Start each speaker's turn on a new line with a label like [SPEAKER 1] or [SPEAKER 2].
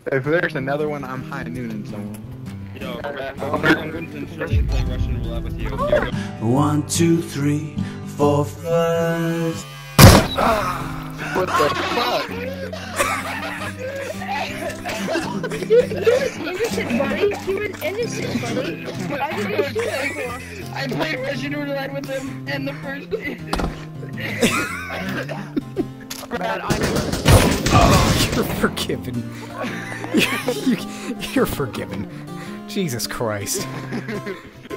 [SPEAKER 1] If there's another one, I'm high nooning someone.
[SPEAKER 2] Yo, Brad, I'm going to play Russian roulette with you. Here we go.
[SPEAKER 3] 1, 2, 3, 4, 5.
[SPEAKER 1] What the fuck?
[SPEAKER 4] He was innocent, buddy. He was innocent, buddy. Why did you shoot him?
[SPEAKER 2] I played Russian roulette with him in the first Brad, I know.
[SPEAKER 5] Oh, you're forgiven. You're forgiven. Jesus Christ.